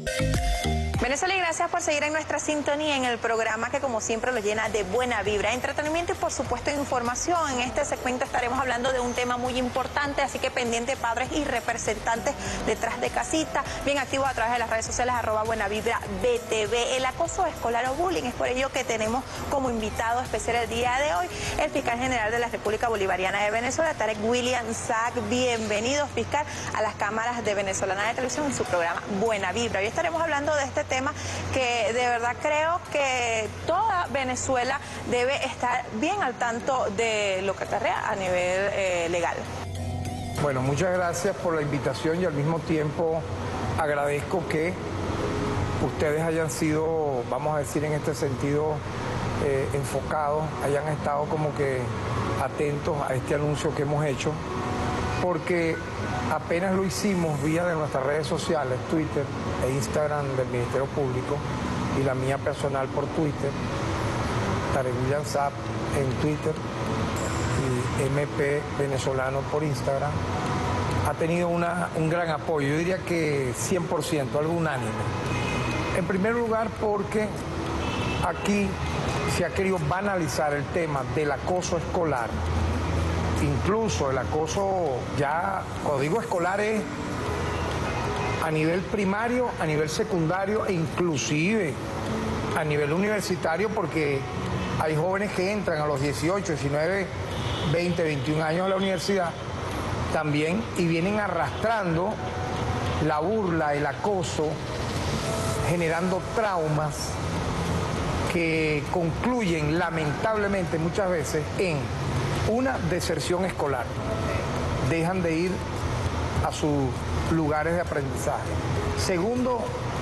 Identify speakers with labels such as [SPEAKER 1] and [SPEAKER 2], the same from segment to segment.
[SPEAKER 1] Venezuela, y gracias por seguir en nuestra sintonía en el programa que como siempre lo llena de buena vibra, entretenimiento y por supuesto información. En este segmento estaremos hablando de un tema muy importante, así que pendiente padres y representantes detrás de casita, bien activos a través de las redes sociales @buenavibrabtv. El acoso escolar o bullying, es por ello que tenemos como invitado especial el día de hoy el fiscal general de la República Bolivariana de Venezuela, Tarek William Saab. Bienvenido, fiscal, a las cámaras de Venezolana de Televisión en su programa Buena Vibra. Hoy estaremos hablando de este tema que de verdad creo que toda Venezuela debe estar bien al tanto de lo que acarrea a nivel legal.
[SPEAKER 2] Bueno, muchas gracias por la invitación y al mismo tiempo agradezco que ustedes hayan sido, vamos a decir en este sentido, enfocados, hayan estado como que atentos a este anuncio que hemos hecho, porque apenas lo hicimos vía de nuestras redes sociales, Twitter e Instagram del Ministerio Público y la mía personal por Twitter, Tarek William Saab en Twitter y MP Venezolano por Instagram, ha tenido un gran apoyo, yo diría que 100%, algo unánime. En primer lugar porque aquí se ha querido banalizar el tema del acoso escolar. Incluso el acoso, ya cuando digo escolar, es a nivel primario, a nivel secundario e inclusive a nivel universitario, porque hay jóvenes que entran a los 18, 19, 20, 21 años a la universidad también y vienen arrastrando la burla, el acoso, generando traumas que concluyen lamentablemente muchas veces en una deserción escolar, dejan de ir a sus lugares de aprendizaje. Segundo,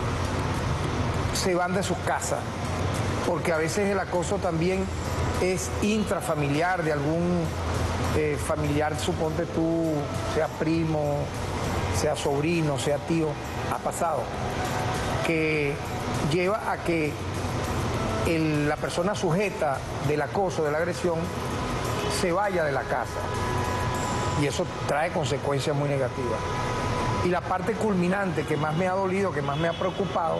[SPEAKER 2] se van de sus casas, porque a veces el acoso también es intrafamiliar, de algún familiar, suponte tú, sea primo, sea sobrino, sea tío, ha pasado, que lleva a que la persona sujeta del acoso, de la agresión, se vaya de la casa y eso trae consecuencias muy negativas. Y la parte culminante que más me ha dolido, que más me ha preocupado,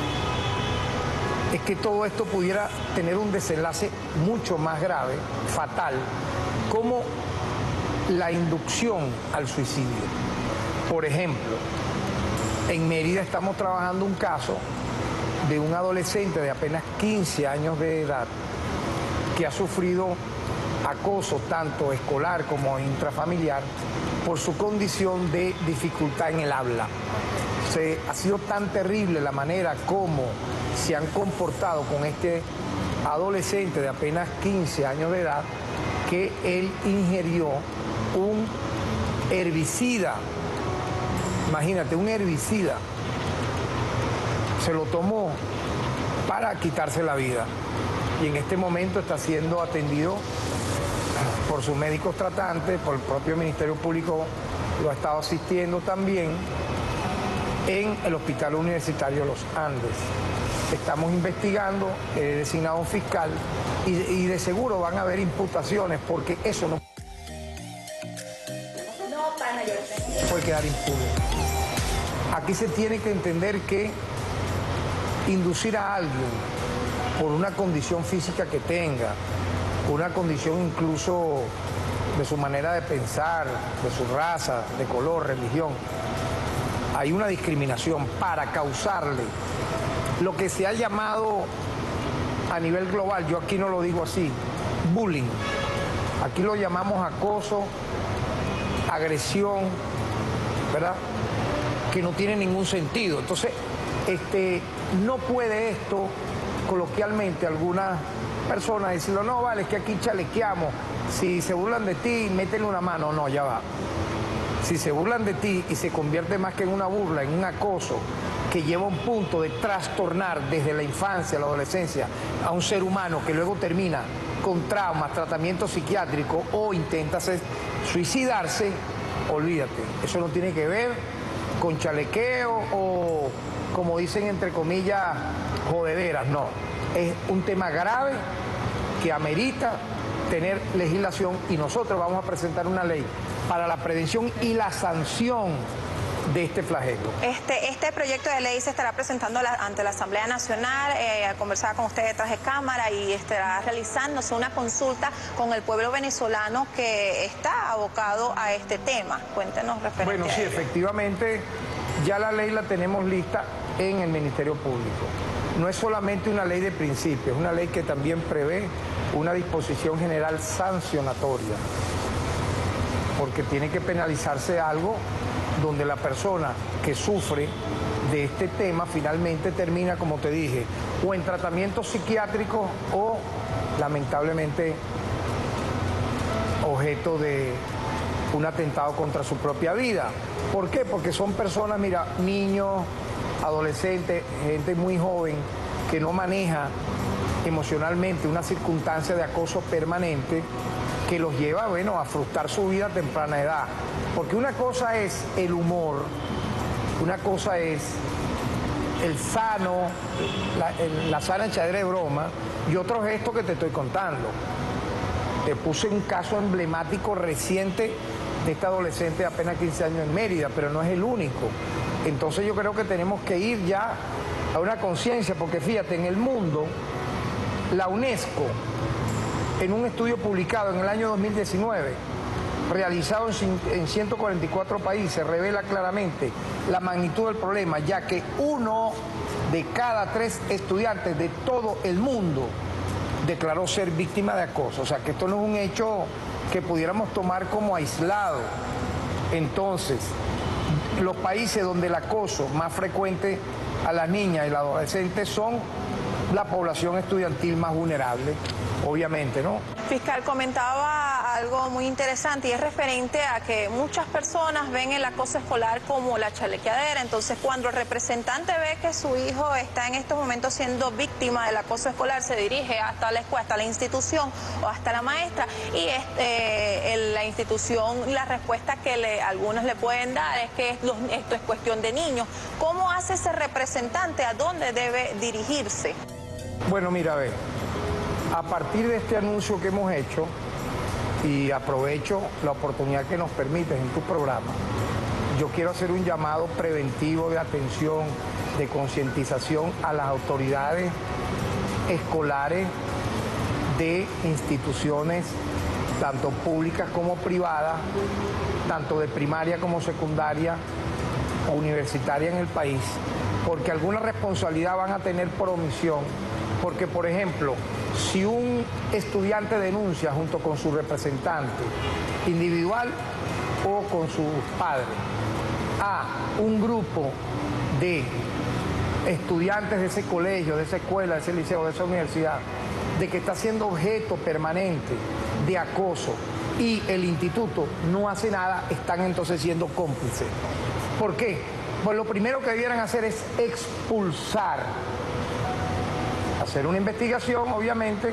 [SPEAKER 2] es que todo esto pudiera tener un desenlace mucho más grave, fatal, como la inducción al suicidio. Por ejemplo, en Mérida estamos trabajando un caso de un adolescente de apenas 15 años de edad que ha sufrido acoso tanto escolar como intrafamiliar por su condición de dificultad en el habla. Ha sido tan terrible la manera como se han comportado con este adolescente de apenas 15 años de edad que él ingirió un herbicida. Imagínate, un herbicida. Se lo tomó para quitarse la vida y en este momento está siendo atendido por sus médicos tratantes, por el propio Ministerio Público lo ha estado asistiendo también en el Hospital Universitario Los Andes. Estamos investigando, he designado un fiscal y de seguro van a haber imputaciones porque eso no puede quedar impune. Aquí se tiene que entender que inducir a alguien por una condición física que tenga, una condición incluso de su manera de pensar, de su raza, de color, religión, hay una discriminación para causarle lo que se ha llamado a nivel global, yo aquí no lo digo así, bullying. Aquí lo llamamos acoso, agresión, ¿verdad? Que no tiene ningún sentido. Entonces, no puede esto, coloquialmente, algunas personas decirlo, no, vale, es que aquí chalequeamos, si se burlan de ti, métele una mano. No, ya va. Si se burlan de ti y se convierte más que en una burla, en un acoso, que lleva a un punto de trastornar desde la infancia, la adolescencia, a un ser humano que luego termina con traumas, tratamiento psiquiátrico o intenta suicidarse, olvídate, eso no tiene que ver con chalequeo o, como dicen entre comillas, jodederas, no. Es un tema grave que amerita tener legislación y nosotros vamos a presentar una ley para la prevención y la sanción de este flagelo.
[SPEAKER 1] Este proyecto de ley se estará presentando ante la Asamblea Nacional, conversaba con usted detrás de cámara y estará realizándose una consulta con el pueblo venezolano que está abocado a este tema. Cuéntenos referente
[SPEAKER 2] Bueno, sí, efectivamente, ya la ley la tenemos lista en el Ministerio Público. No es solamente una ley de principios, es una ley que también prevé una disposición general sancionatoria, porque tiene que penalizarse algo donde la persona que sufre de este tema finalmente termina, como te dije, o en tratamiento psiquiátrico o, lamentablemente, objeto de un atentado contra su propia vida. ¿Por qué? Porque son personas, mira, niños, adolescentes, gente muy joven que no maneja emocionalmente una circunstancia de acoso permanente que los lleva, bueno, a frustrar su vida a temprana edad. Porque una cosa es el humor, una cosa es el sano, la sana echadera de broma, y otro es esto que te estoy contando. Te puse un caso emblemático reciente de este adolescente de apenas 15 años en Mérida, pero no es el único. Entonces yo creo que tenemos que ir ya a una conciencia, porque fíjate, en el mundo, la UNESCO, en un estudio publicado en el año 2019, realizado en 144 países, revela claramente la magnitud del problema, ya que 1 de cada 3 estudiantes de todo el mundo declaró ser víctima de acoso. O sea, que esto no es un hecho que pudiéramos tomar como aislado. Entonces, los países donde el acoso más frecuente a las niñas y los adolescentes son la población estudiantil más vulnerable, obviamente, ¿no?
[SPEAKER 1] Fiscal, comentaba algo muy interesante y es referente a que muchas personas ven el acoso escolar como la chalequeadera. Entonces, cuando el representante ve que su hijo está en estos momentos siendo víctima del acoso escolar, se dirige hasta la escuela, hasta la institución o hasta la maestra, y la institución, la respuesta que algunos le pueden dar es que esto es cuestión de niños. ¿Cómo hace ese representante? ¿A dónde debe dirigirse?
[SPEAKER 2] Bueno, mira, a ver, a partir de este anuncio que hemos hecho, y aprovecho la oportunidad que nos permites en tu programa, yo quiero hacer un llamado preventivo de atención, de concientización a las autoridades escolares de instituciones, tanto públicas como privadas, tanto de primaria como secundaria o universitaria en el país, porque alguna responsabilidad van a tener por omisión. Porque, por ejemplo, si un estudiante denuncia junto con su representante individual o con sus padres a un grupo de estudiantes de ese colegio, de esa escuela, de ese liceo, de esa universidad, de que está siendo objeto permanente de acoso y el instituto no hace nada, están entonces siendo cómplices. ¿Por qué? Pues lo primero que debieran hacer es expulsar, hacer una investigación, obviamente,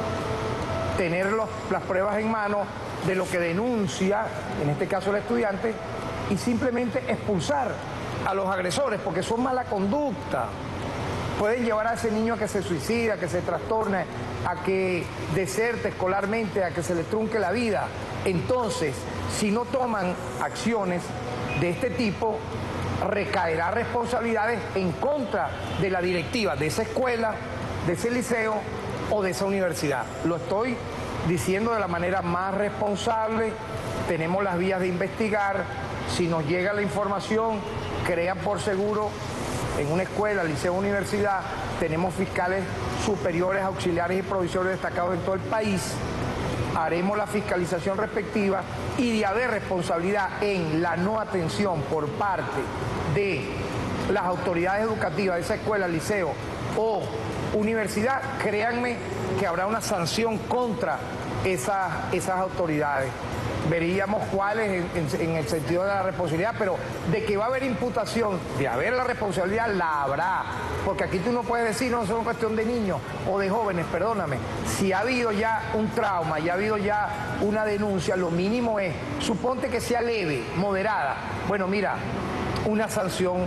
[SPEAKER 2] tener las pruebas en mano de lo que denuncia, en este caso el estudiante, y simplemente expulsar a los agresores, porque son mala conducta. Pueden llevar a ese niño a que se suicida, a que se trastorne, a que deserte escolarmente, a que se le trunque la vida. Entonces, si no toman acciones de este tipo, recaerá responsabilidades en contra de la directiva de esa escuela, de ese liceo o de esa universidad. Lo estoy diciendo de la manera más responsable. Tenemos las vías de investigar. Si nos llega la información, crean por seguro en una escuela, liceo o universidad, tenemos fiscales superiores, auxiliares y provisores destacados en todo el país. Haremos la fiscalización respectiva y de haber responsabilidad en la no atención por parte de las autoridades educativas de esa escuela, liceo o universidad, créanme que habrá una sanción contra esas autoridades. Veríamos cuáles en el sentido de la responsabilidad, pero de que va a haber imputación, de haber la responsabilidad, la habrá. Porque aquí tú no puedes decir, no, es una cuestión de niños o de jóvenes, perdóname. Si ha habido ya un trauma, ya ha habido ya una denuncia, lo mínimo es, suponte que sea leve, moderada. Bueno, mira, una sanción,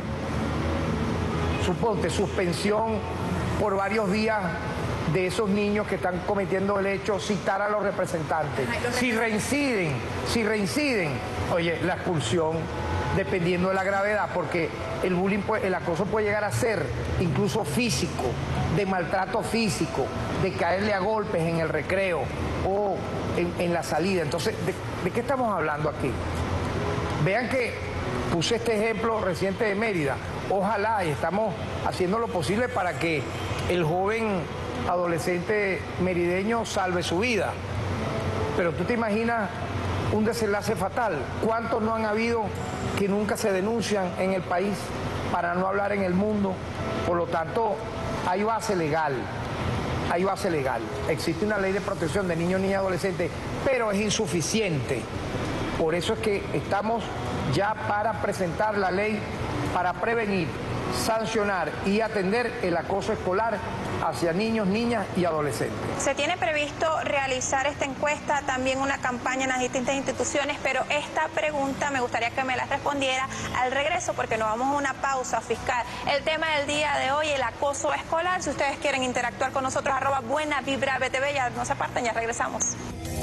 [SPEAKER 2] suponte, suspensión por varios días de esos niños que están cometiendo el hecho, citar a los representantes. Si reinciden, oye, la expulsión, dependiendo de la gravedad, porque el bullying, el acoso puede llegar a ser incluso físico, de maltrato físico, de caerle a golpes en el recreo o en la salida. Entonces, ¿de qué estamos hablando aquí? Vean que puse este ejemplo reciente de Mérida. Ojalá, y estamos haciendo lo posible para que el joven adolescente merideño salve su vida. Pero tú te imaginas un desenlace fatal. ¿Cuántos no han habido que nunca se denuncian en el país, para no hablar en el mundo? Por lo tanto, hay base legal. Hay base legal. Existe una ley de protección de niños, niñas y adolescentes, pero es insuficiente. Por eso es que estamos ya para presentar la ley para prevenir, sancionar y atender el acoso escolar hacia niños, niñas y adolescentes.
[SPEAKER 1] Se tiene previsto realizar esta encuesta, también una campaña en las distintas instituciones, pero esta pregunta me gustaría que me la respondiera al regreso, porque nos vamos a una pausa, fiscal. El tema del día de hoy, el acoso escolar. Si ustedes quieren interactuar con nosotros, @buenavibrabtv, ya no se aparten, ya regresamos.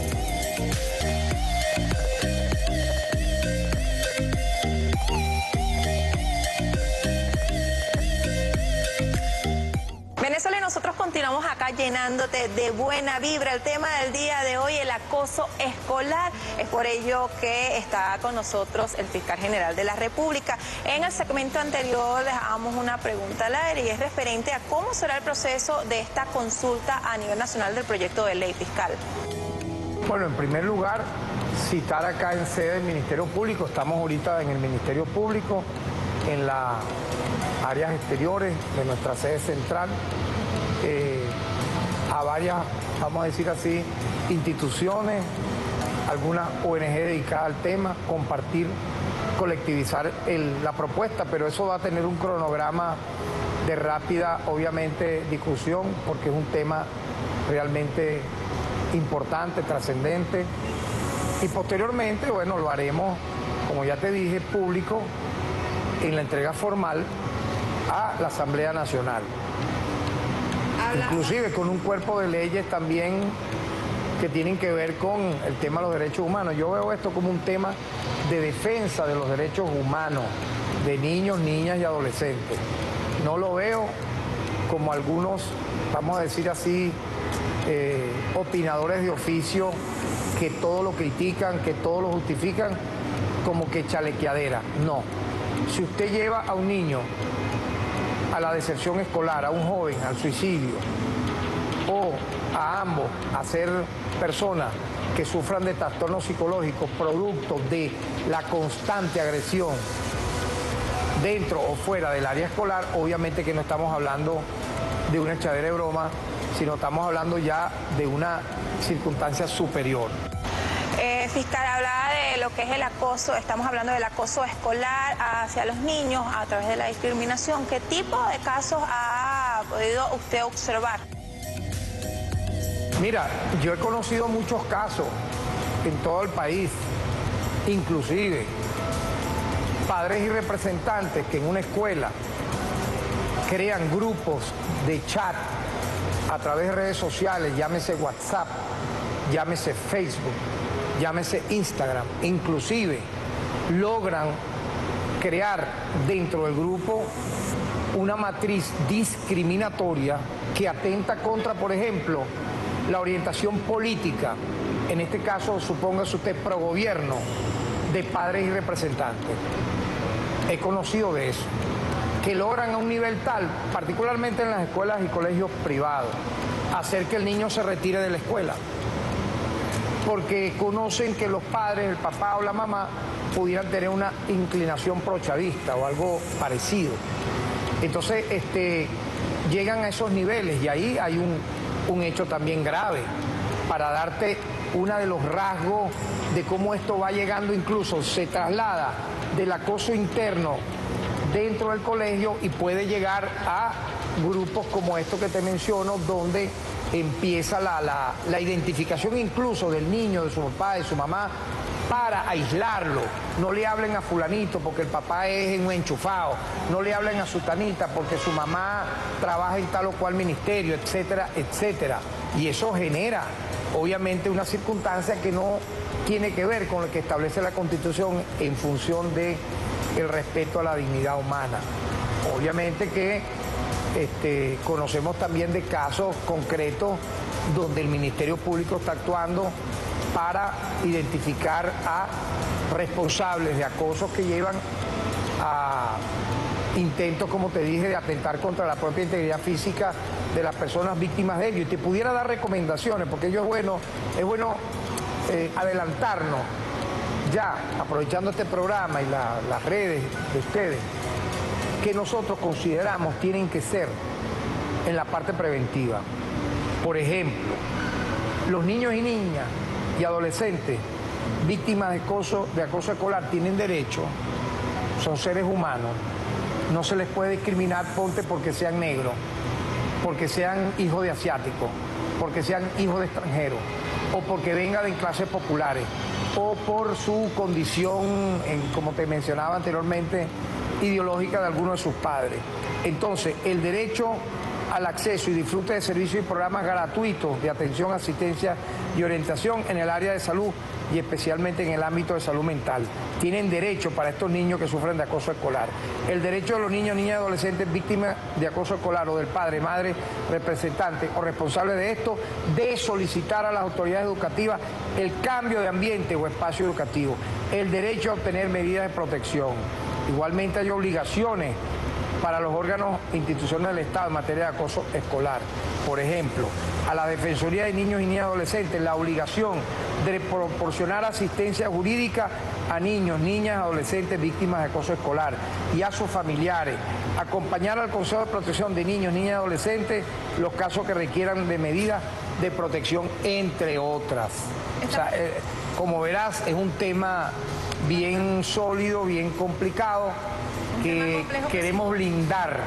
[SPEAKER 1] Venezuela, y nosotros continuamos acá llenándote de buena vibra. El tema del día de hoy, el acoso escolar. Es por ello que está con nosotros el fiscal general de la República. En el segmento anterior dejábamos una pregunta al aire y es referente a cómo será el proceso de esta consulta a nivel nacional del proyecto de ley, fiscal.
[SPEAKER 2] Bueno, en primer lugar, citar acá en sede del Ministerio Público. Estamos ahorita en el Ministerio Público, en las áreas exteriores de nuestra sede central, a varias, vamos a decir así, instituciones, algunas ONG dedicadas al tema, compartir, colectivizar la propuesta, pero eso va a tener un cronograma de rápida, obviamente, discusión, porque es un tema realmente importante, trascendente, y posteriormente, bueno, lo haremos, como ya te dije, público, en la entrega formal a la Asamblea Nacional. Inclusive con un cuerpo de leyes también que tienen que ver con el tema de los derechos humanos. Yo veo esto como un tema de defensa de los derechos humanos de niños, niñas y adolescentes. No lo veo como algunos, vamos a decir así, opinadores de oficio que todo lo critican, que todo lo justifican como que chalequeadera. No. Si usted lleva a un niño a la deserción escolar, a un joven al suicidio, o a ambos a ser personas que sufran de trastornos psicológicos producto de la constante agresión dentro o fuera del área escolar, obviamente que no estamos hablando de una echadera de broma, sino estamos hablando ya de una circunstancia superior.
[SPEAKER 1] Fiscal, hablaba de lo que es el acoso, estamos hablando del acoso escolar hacia los niños a través de la discriminación. ¿Qué tipo de casos ha podido usted observar?
[SPEAKER 2] Mira, yo he conocido muchos casos en todo el país, inclusive padres y representantes que en una escuela crean grupos de chat a través de redes sociales, llámese WhatsApp, llámese Facebook, llámese Instagram, inclusive logran crear dentro del grupo una matriz discriminatoria que atenta contra, por ejemplo, la orientación política, en este caso, supóngase usted, pro gobierno, de padres y representantes. He conocido de eso, que logran a un nivel tal, particularmente en las escuelas y colegios privados, hacer que el niño se retire de la escuela, porque conocen que los padres, el papá o la mamá, pudieran tener una inclinación prochavista o algo parecido. Entonces, llegan a esos niveles y ahí hay un hecho también grave, para darte uno de los rasgos de cómo esto va llegando, incluso se traslada del acoso interno dentro del colegio y puede llegar a grupos como estos que te menciono, donde empieza la identificación incluso del niño, de su papá, de su mamá, para aislarlo. No le hablen a fulanito porque el papá es un enchufado, no le hablen a sutanita porque su mamá trabaja en tal o cual ministerio, etcétera, etcétera. Y eso genera, obviamente, una circunstancia que no tiene que ver con lo que establece la Constitución en función de el respeto a la dignidad humana. Obviamente que conocemos también de casos concretos donde el Ministerio Público está actuando para identificar a responsables de acosos que llevan a intentos, como te dije, de atentar contra la propia integridad física de las personas víctimas de ello. Y te pudiera dar recomendaciones, porque ello es bueno adelantarnos ya, aprovechando este programa y las redes de ustedes, que nosotros consideramos tienen que ser en la parte preventiva. Por ejemplo, los niños y niñas y adolescentes víctimas de acoso escolar tienen derecho, son seres humanos, no se les puede discriminar porque sean negros, porque sean hijos de asiáticos, porque sean hijos de extranjeros, o porque vengan de clases populares, o por su condición, como te mencionaba anteriormente, ideológica de alguno de sus padres. Entonces, el derecho al acceso y disfrute de servicios y programas gratuitos de atención, asistencia y orientación en el área de salud y especialmente en el ámbito de salud mental. Tienen derecho para estos niños que sufren de acoso escolar. El derecho de los niños, niñas y adolescentes víctimas de acoso escolar o del padre, madre, representante o responsable de esto, de solicitar a las autoridades educativas el cambio de ambiente o espacio educativo. El derecho a obtener medidas de protección. Igualmente hay obligaciones para los órganos e instituciones del Estado en materia de acoso escolar. Por ejemplo, a la Defensoría de Niños y Niñas Adolescentes la obligación de proporcionar asistencia jurídica a niños, niñas, adolescentes víctimas de acoso escolar y a sus familiares, acompañar al Consejo de Protección de Niños, Niñas y Adolescentes los casos que requieran de medidas de protección, entre otras. O sea, como verás, es un tema bien sólido, bien complicado, que queremos blindar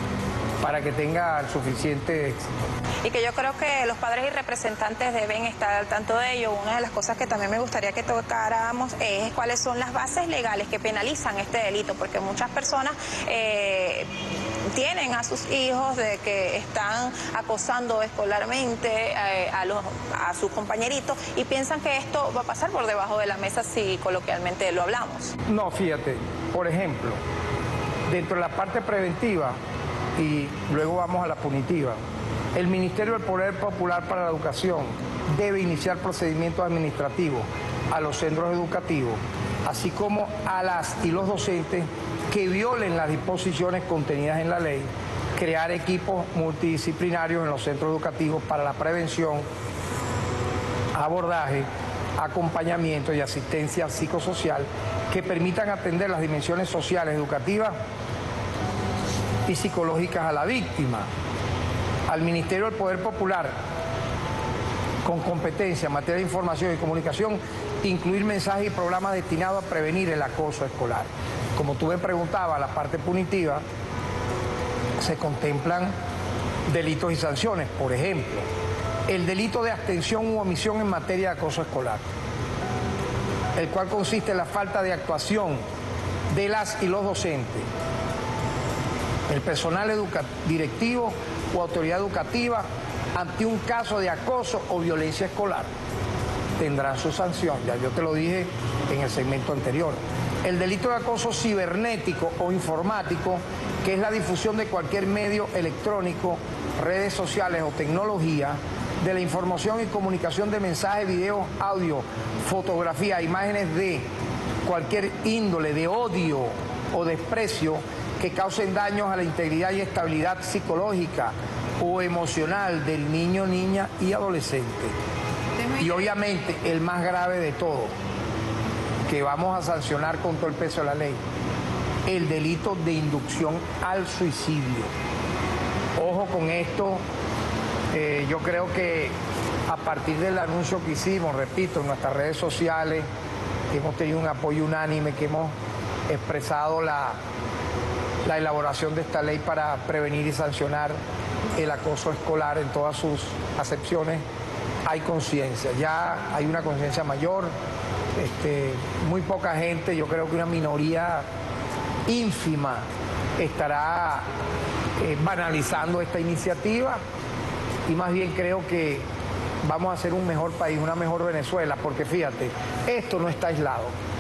[SPEAKER 2] para que tenga el suficiente éxito.
[SPEAKER 1] Y que yo creo que los padres y representantes deben estar al tanto de ello. Una de las cosas que también me gustaría que tocáramos es cuáles son las bases legales que penalizan este delito, porque muchas personas tienen a sus hijos de que están acosando escolarmente a sus compañeritos y piensan que esto va a pasar por debajo de la mesa si coloquialmente lo hablamos.
[SPEAKER 2] No, fíjate, por ejemplo, dentro de la parte preventiva y luego vamos a la punitiva, el Ministerio del Poder Popular para la Educación debe iniciar procedimientos administrativos a los centros educativos, así como a las y los docentes que violen las disposiciones contenidas en la ley, crear equipos multidisciplinarios en los centros educativos para la prevención, abordaje, acompañamiento y asistencia psicosocial que permitan atender las dimensiones sociales, educativas y psicológicas a la víctima. Al Ministerio del Poder Popular, con competencia en materia de información y comunicación, incluir mensajes y programas destinados a prevenir el acoso escolar. Como tú me preguntabas, la parte punitiva, se contemplan delitos y sanciones. Por ejemplo, el delito de abstención u omisión en materia de acoso escolar, el cual consiste en la falta de actuación de las y los docentes, el personal directivo o autoridad educativa ante un caso de acoso o violencia escolar. Tendrán su sanción, ya yo te lo dije en el segmento anterior. El delito de acoso cibernético o informático, que es la difusión de cualquier medio electrónico, redes sociales o tecnología, de la información y comunicación de mensajes, videos, audio, fotografía, imágenes de cualquier índole de odio o desprecio que causen daños a la integridad y estabilidad psicológica o emocional del niño, niña y adolescente. Y obviamente el más grave de todo, que vamos a sancionar con todo el peso de la ley, el delito de inducción al suicidio. Ojo con esto, yo creo que a partir del anuncio que hicimos, repito, en nuestras redes sociales, que hemos tenido un apoyo unánime, que hemos expresado la elaboración de esta ley para prevenir y sancionar el acoso escolar en todas sus acepciones, hay conciencia, ya hay una conciencia mayor, muy poca gente, yo creo que una minoría ínfima estará banalizando esta iniciativa y más bien creo que vamos a hacer un mejor país, una mejor Venezuela, porque fíjate, esto no está aislado.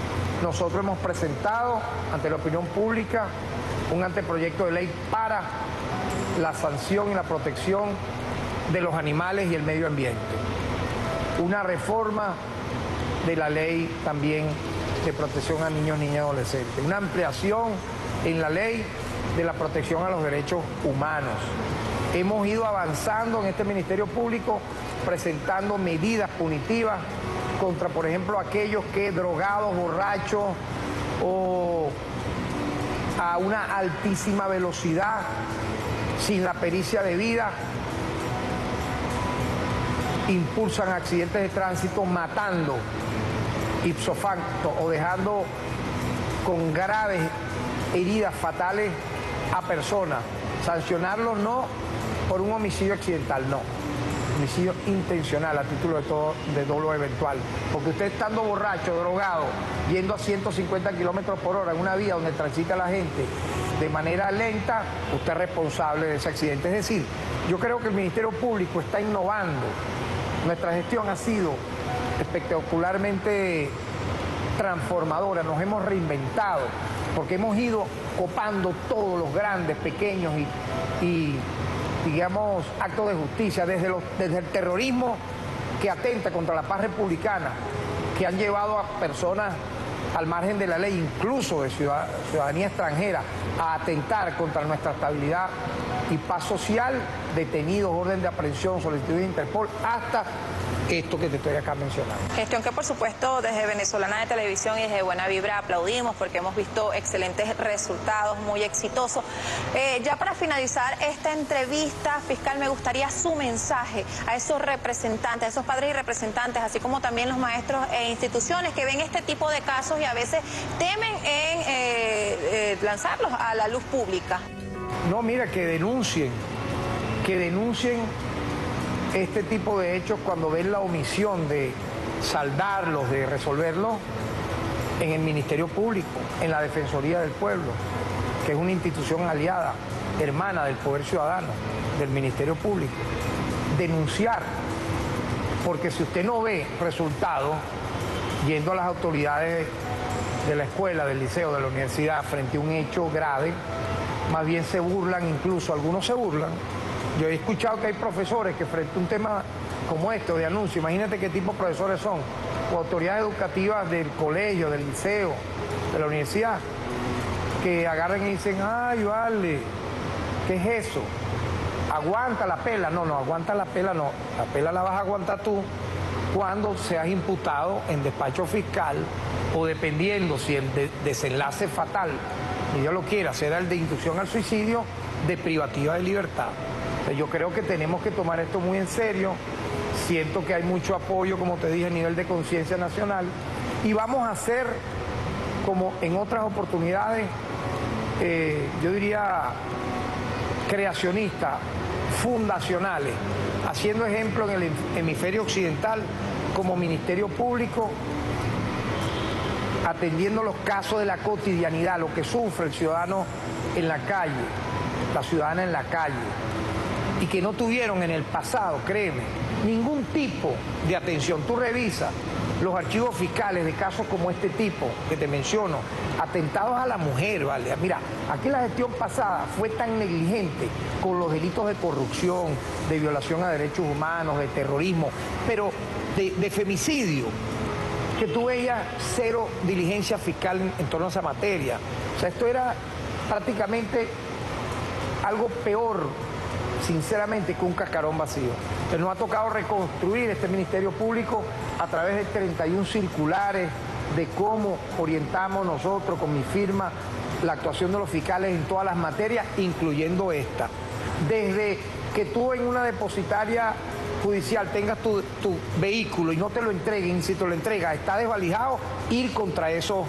[SPEAKER 2] nosotros hemos presentado ante la opinión pública un anteproyecto de ley para la sanción y la protección de los animales y el medio ambiente. Una reforma de la ley también de protección a niños, niñas y adolescentes. Una ampliación en la ley de la protección a los derechos humanos. Hemos ido avanzando en este Ministerio Público presentando medidas punitivas contra, por ejemplo, aquellos que drogados, borrachos o a una altísima velocidad, sin la pericia debida, impulsan accidentes de tránsito matando ipso facto o dejando con graves heridas fatales a personas. Sancionarlos no por un homicidio accidental, no. Homicidio intencional a título de dolo eventual. Porque usted estando borracho, drogado, yendo a 150 kilómetros por hora en una vía donde transita la gente de manera lenta, usted es responsable de ese accidente. Es decir, yo creo que el Ministerio Público está innovando. Nuestra gestión ha sido espectacularmente transformadora, nos hemos reinventado, porque hemos ido copando todos los grandes, pequeños y digamos, actos de justicia, desde el terrorismo que atenta contra la paz republicana, que han llevado a personas al margen de la ley, incluso de ciudadanía extranjera, a atentar contra nuestra estabilidad y paz social, detenidos, orden de aprehensión, solicitud de Interpol, hasta esto que te estoy acá mencionando.
[SPEAKER 1] Gestión que por supuesto desde Venezolana de Televisión y desde Buena Vibra aplaudimos porque hemos visto excelentes resultados, muy exitosos. Ya para finalizar esta entrevista, fiscal, me gustaría su mensaje a esos representantes, a esos padres y representantes, así como también los maestros e instituciones que ven este tipo de casos y a veces temen en lanzarlos a la luz pública.
[SPEAKER 2] No, mira, que denuncien este tipo de hechos cuando ven la omisión de saldarlos, de resolverlos en el Ministerio Público, en la Defensoría del Pueblo, que es una institución aliada, hermana del Poder Ciudadano, del Ministerio Público. Denunciar, porque si usted no ve resultados, yendo a las autoridades de la escuela, del liceo, de la universidad, frente a un hecho grave, más bien se burlan, incluso algunos se burlan. Yo he escuchado que hay profesores que frente a un tema como este de anuncio, imagínate qué tipo de profesores son, o autoridades educativas del colegio, del liceo, de la universidad, que agarran y dicen, ay, vale, ¿qué es eso? Aguanta la pela. No, aguanta la pela no. La pela la vas a aguantar tú cuando seas imputado en despacho fiscal o dependiendo si el desenlace fatal, y Dios lo quiera, será el de inducción al suicidio, de privativa de libertad. Yo creo que tenemos que tomar esto muy en serio. Siento que hay mucho apoyo, como te dije, a nivel de conciencia nacional. Y vamos a hacer, como en otras oportunidades, yo diría, creacionistas, fundacionales, haciendo ejemplo en el hemisferio occidental como Ministerio Público, atendiendo los casos de la cotidianidad, lo que sufre el ciudadano en la calle, la ciudadana en la calle, y que no tuvieron en el pasado, créeme, ningún tipo de atención. Tú revisas los archivos fiscales de casos como este tipo que te menciono, atentados a la mujer, ¿vale? Mira, aquí la gestión pasada fue tan negligente con los delitos de corrupción, de violación a derechos humanos, de terrorismo, pero de femicidio, que tú veías cero diligencia fiscal en torno a esa materia. O sea, esto era prácticamente algo peor, sinceramente, que un cascarón vacío. Entonces nos ha tocado reconstruir este Ministerio Público a través de 31 circulares de cómo orientamos nosotros con mi firma la actuación de los fiscales en todas las materias, incluyendo esta. Desde que tú en una depositaria judicial tengas tu vehículo y no te lo entreguen, si te lo entregas está desvalijado, ir contra esos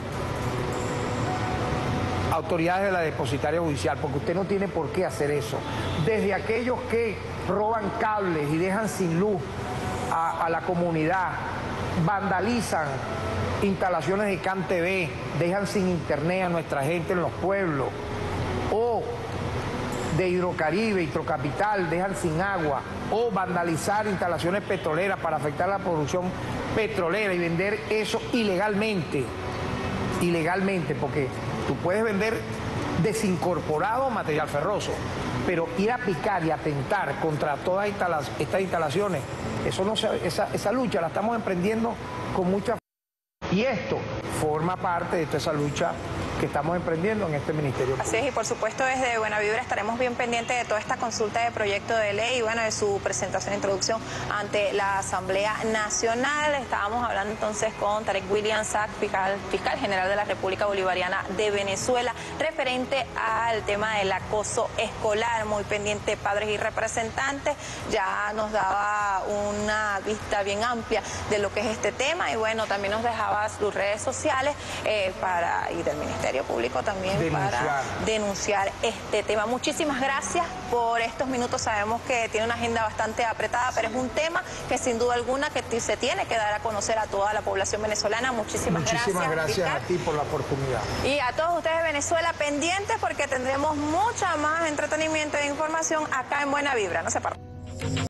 [SPEAKER 2] autoridades de la depositaria judicial, porque usted no tiene por qué hacer eso. Desde aquellos que roban cables y dejan sin luz a la comunidad, vandalizan instalaciones de CanTV, dejan sin internet a nuestra gente en los pueblos, o de Hidrocaribe, Hidrocapital, dejan sin agua, o vandalizar instalaciones petroleras para afectar la producción petrolera y vender eso ilegalmente, ilegalmente, porque tú puedes vender desincorporado material ferroso, pero ir a picar y atentar contra todas estas instalaciones, esa lucha la estamos emprendiendo con mucha fuerza. Y esto forma parte de toda esa lucha que estamos emprendiendo en este ministerio.
[SPEAKER 1] Así es, y por supuesto desde Buena Vibra estaremos bien pendientes de toda esta consulta de proyecto de ley y bueno, de su presentación e introducción ante la Asamblea Nacional. Estábamos hablando entonces con Tarek William Sack, fiscal general de la República Bolivariana de Venezuela, referente al tema del acoso escolar. Muy pendiente, padres y representantes, ya nos daba una vista bien amplia de lo que es este tema y bueno, también nos dejaba sus redes sociales y del Ministerio Público también para denunciar este tema. Muchísimas gracias por estos minutos. Sabemos que tiene una agenda bastante apretada, pero es un tema que sin duda alguna que se tiene que dar a conocer a toda la población venezolana. Muchísimas
[SPEAKER 2] gracias a ti por la oportunidad.
[SPEAKER 1] Y a todos ustedes de Venezuela pendientes porque tendremos mucha más entretenimiento e información acá en Buena Vibra. No se partan.